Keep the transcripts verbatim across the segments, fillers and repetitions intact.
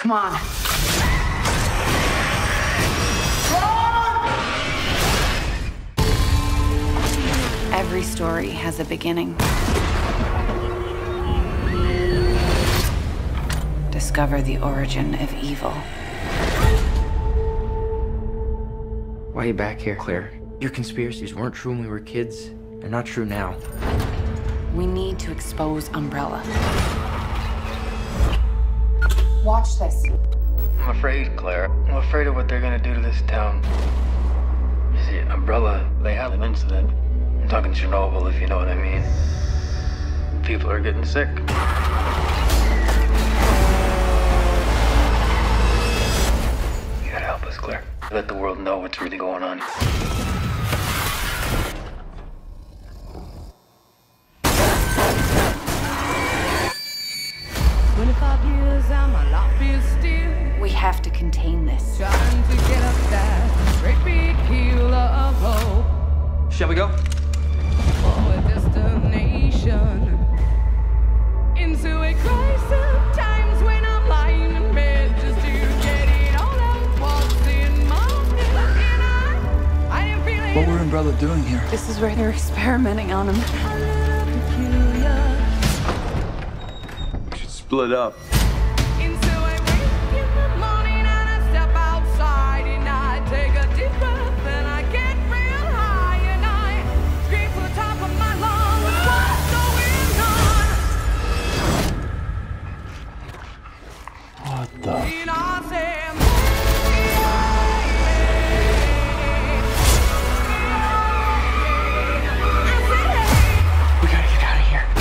Come on. Every story has a beginning. Discover the origin of evil. Why are you back here, Claire? Your conspiracies weren't true when we were kids. They're not true now. We need to expose Umbrella. Watch this. I'm afraid, Claire. I'm afraid of what they're gonna do to this town. You see, Umbrella, they had an incident. I'm talking Chernobyl, if you know what I mean. People are getting sick. You gotta help us, Claire. Let the world know what's really going on. twenty-five years, I'm a lot bit still. We have to contain this. Trying to get up that great big hill of hope. Shall we go? For a destination. Into a crisis of times when I'm lying in bed just to get it all out. What's in my head and I, I am feeling. What were Umbrella doing here? This is where they're experimenting on him. A little peculiar. We should split up. Into a wake in the morning and I step outside and I take a deep breath and I get real high and I scream to the top of my lungs. What's going on? What the? And I say, We gotta get out of here.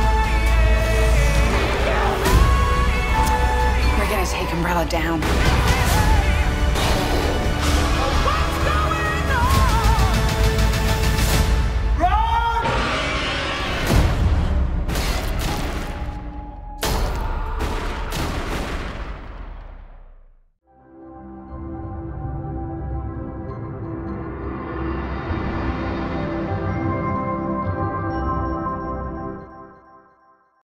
We're gonna take Umbrella down.